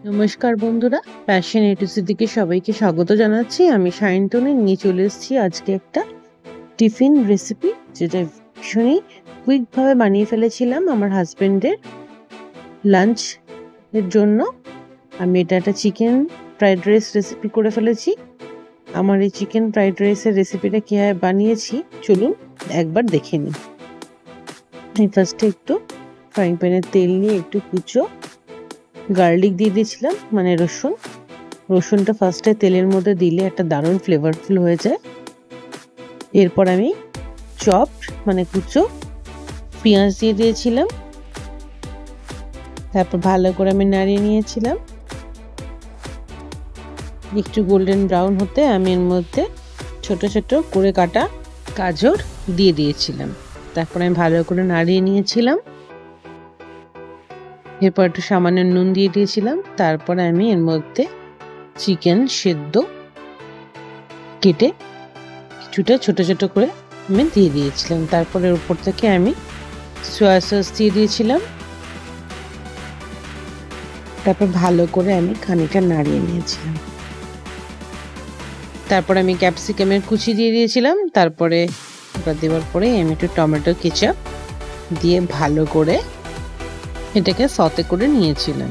নমস্কার বন্ধুরা, প্যাশন এ two C থেকে সবাইকে স্বাগত জানাচ্ছি। আমি সায়ন্তনী নিয়ে চলে এসেছি আজকে একটা টিফিন রেসিপি, যেটা ভীষণই কুইকভাবে বানিয়ে ফেলেছিলাম আমার হাজবেন্ডের লাঞ্চ এর জন্য। আমি এটা একটা চিকেন ফ্রাইড রাইস রেসিপি করে ফেলেছি। আমার এই চিকেন ফ্রাইড রাইসের রেসিপিটা কীভাবে বানিয়েছি চলুন একবার দেখে নিই। আমি ফার্স্টে একটু ফ্রাইং প্যানে তেল নিয়ে একটু কুচো গার্লিক দিয়ে দিয়েছিলাম, মানে রসুনটা ফার্স্টে তেলের মধ্যে দিলে একটা দারুণ ফ্লেভারফুল হয়ে যায়। এরপর আমি চপড মানে কুচো পেঁয়াজ দিয়ে দিয়েছিলাম, তারপর ভালো করে আমি নাড়িয়ে নিয়েছিলাম। একটু গোল্ডেন ব্রাউন হতে আমি এর মধ্যে ছোট ছোট করে কাটা গাজর দিয়ে দিয়েছিলাম, তারপর আমি ভালো করে নাড়িয়ে নিয়েছিলাম। এরপর একটু সামান্য নুন দিয়ে দিয়েছিলাম, তারপর আমি এর মধ্যে চিকেন সেদ্ধ কেটে কিছুটা ছোট ছোট করে আমি দিয়ে দিয়েছিলাম। তারপরে উপর থেকে আমি সয়া সস দিয়ে দিয়েছিলাম। তারপর ভালো করে আমি খানিকটা নাড়িয়ে নিয়েছিলাম। তারপর আমি ক্যাপসিকামের কুচি দিয়ে দিয়েছিলাম। তারপরে ওটা দেওয়ার পরে আমি একটু টমেটো কেচাপ দিয়ে ভালো করে এটাকে সতে করে নিয়েছিলাম।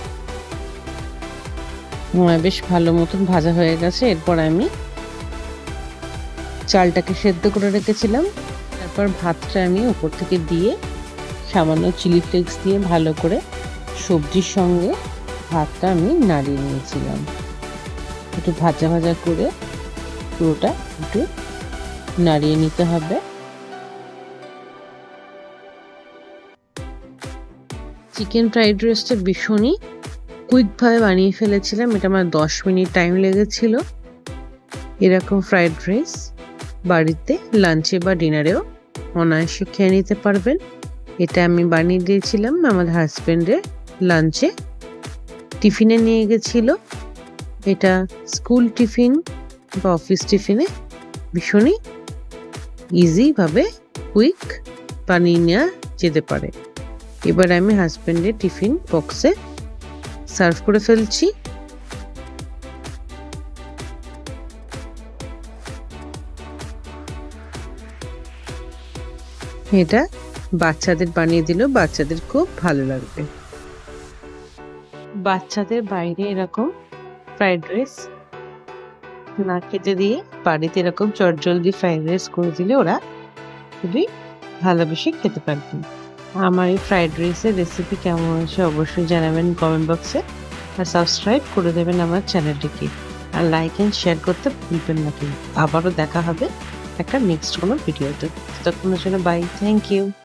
বেশ ভালো মতন ভাজা হয়ে গেছে। এরপর আমি চালটাকে সেদ্ধ করে রেখেছিলাম, তারপর ভাতটা আমি উপর থেকে দিয়ে সামান্য চিলি ফ্লেক্স দিয়ে ভালো করে সবজির সঙ্গে ভাতটা আমি নাড়িয়ে নিয়েছিলাম। একটু ভাজা ভাজা করে পুরোটা একটু নাড়িয়ে নিতে হবে। চিকেন ফ্রাইড রাইসটা ভীষণই কুইকভাবে বানিয়ে ফেলেছিলাম। এটা আমার 10 মিনিট টাইম লেগেছিল। এরকম ফ্রাইড রাইস বাড়িতে লাঞ্চে বা ডিনারেও অনায়াসে খেয়ে নিতে পারবেন। এটা আমি বানিয়ে দিয়েছিলাম আমার হাজব্যান্ডের লাঞ্চে, টিফিনে নিয়ে গেছিল। এটা স্কুল টিফিন বা অফিস টিফিনে ভীষণই ইজিভাবে কুইক বানিয়ে নেওয়া যেতে পারে। এবার আমি হাজব্যান্ডের টিফিন বক্সে সার্ভ করে ফেলছি। এটা বাচ্চাদের বানিয়ে দিলেও বাচ্চাদের খুব ভালো লাগবে। বাচ্চাদের বাইরে এরকম ফ্রাইড রাইস না খেতে দিয়ে বাড়িতে এরকম চটজলদি ফ্রাইড রাইস করে দিলে ওরা খুবই ভালোবেসে খেতে পারবেন। আমার এই ফ্রাইড রাইসের রেসিপি কেমন হয়েছে অবশ্যই জানাবেন কমেন্ট বক্সে, আর সাবস্ক্রাইব করে দেবেন আমার চ্যানেলটিকে, আর লাইক অ্যান্ড শেয়ার করতে ভুলবেন না। কিন্তু আবারও দেখা হবে একটা নেক্সট কোনো ভিডিওতে। ততক্ষণের জন্য বাই, থ্যাংক ইউ।